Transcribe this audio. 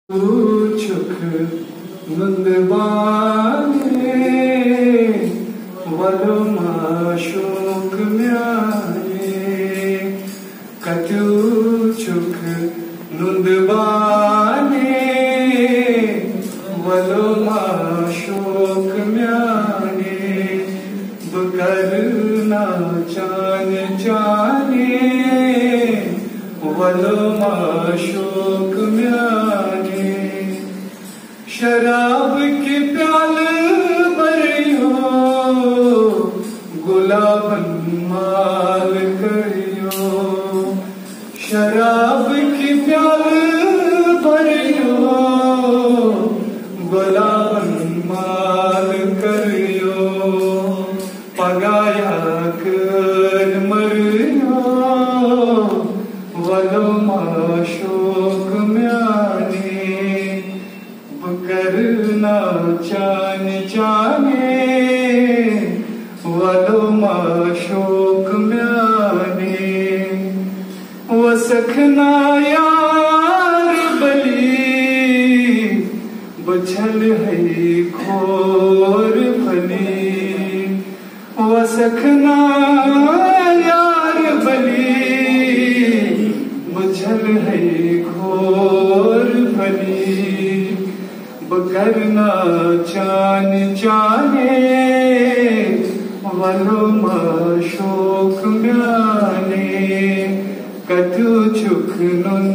छुख नुंदबाने वलो माशूक म्याने कतु छुख नुंदबाने वलो माशूक म्याने बकरना चान चाने वलो माशूक म्याने शराब के प्याले भरियो गुलाबन माल करियो शराब के प्याले भरियो गुलाबन माल करियो पगाया कर मरियो वलो माशूक म्याने करना चान चाने वलो माशूक म्याने वसखना यार बली बछल है खोर फली वसखना यार बली बछल है खोर फली बकरना चान चाने वलो माशूक म्याने कतु छुख नुन